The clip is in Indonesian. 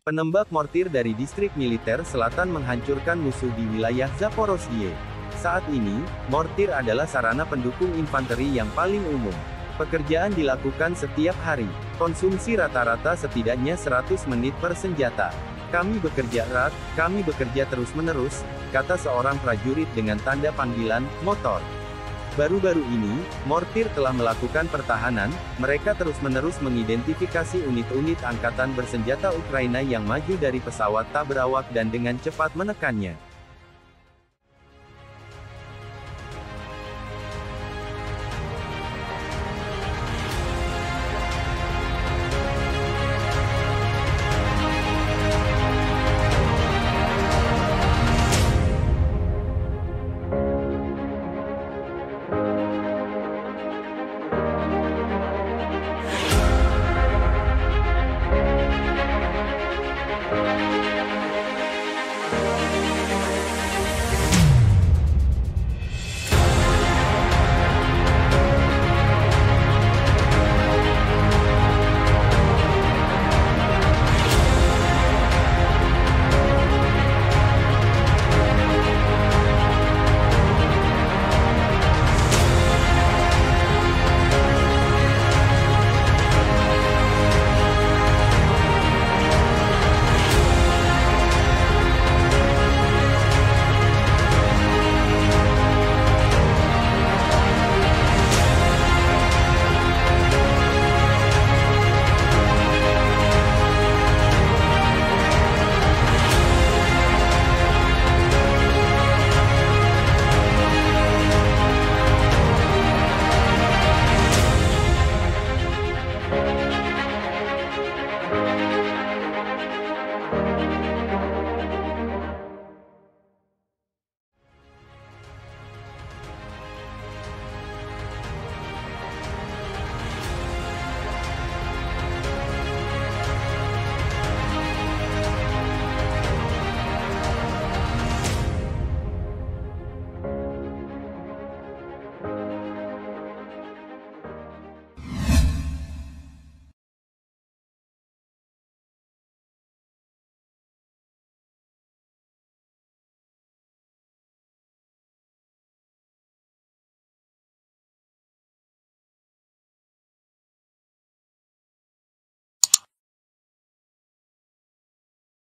Penembak mortir dari distrik militer selatan menghancurkan musuh di wilayah Zaporozhye. Saat ini, mortir adalah sarana pendukung infanteri yang paling umum. Pekerjaan dilakukan setiap hari. Konsumsi rata-rata setidaknya 100 menit per senjata. Kami bekerja erat, kami bekerja terus-menerus, kata seorang prajurit dengan tanda panggilan, motor. Baru-baru ini, mortir telah melakukan pertahanan, mereka terus-menerus mengidentifikasi unit-unit angkatan bersenjata Ukraina yang maju dari pesawat tak berawak dan dengan cepat menekannya.